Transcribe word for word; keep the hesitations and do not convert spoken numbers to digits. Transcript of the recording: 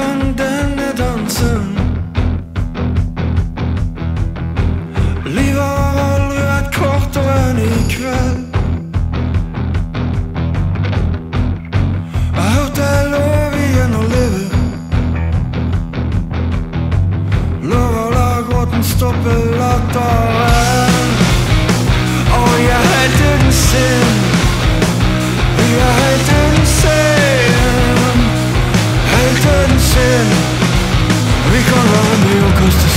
kan denne dansen. Livet har aldri vært kortere enn i kveld. Jeg har hørt det er lov igjen å leve. Lov å la gråten stoppe latteren. Og jeg er helt uten synd. Vi er helt uten synd. Helt uten synd. Vi kan være mye og koste